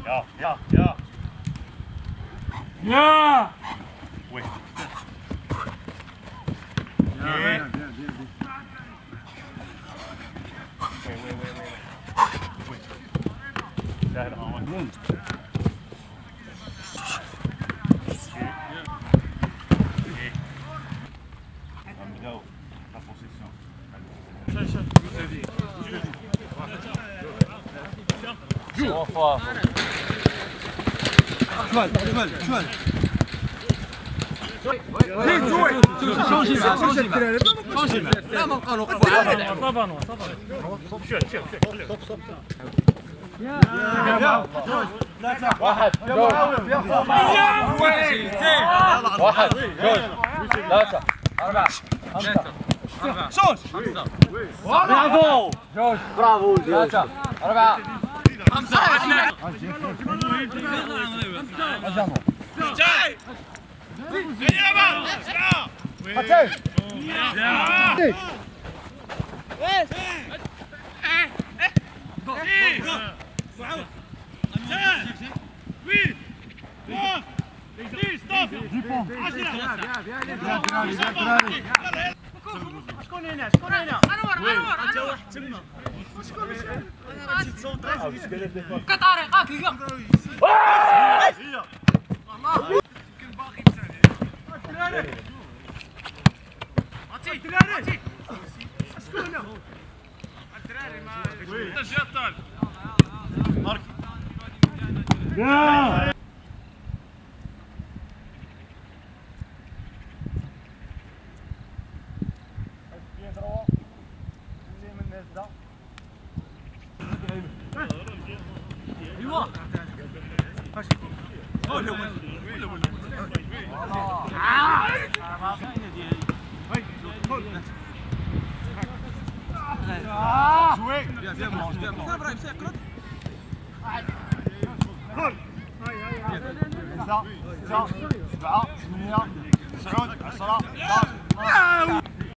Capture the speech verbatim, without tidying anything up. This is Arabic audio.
يا يا يا يا وي يا وي وي وي وي سهل هون نبداو لا بوزيسيون Trois fois. شوال شوال شوال شونجي شونجي شونجي لا ما نبقاو نوقفوا عاد طبعا طبعا شوف شوف شوف واحد جوج واحد جوج ثلاثة أربعة خمسة شوش برافو جوج برافو ثلاثة أربعة خمسة جاي شكون هنا شكون هنا انور انور انت واحد تما شكون غادي تصوت كطريقه كي الله يمكن باقي الدراري عطي الدراري شكون هنا الدراري ما جا طال مارك يا ايوا ولا ولا جوي بيان بيان مونج بيان مونج ابراهيم سيقرد كل خمسة ستة سبعة ثمانية تسعة عشرة احد عشر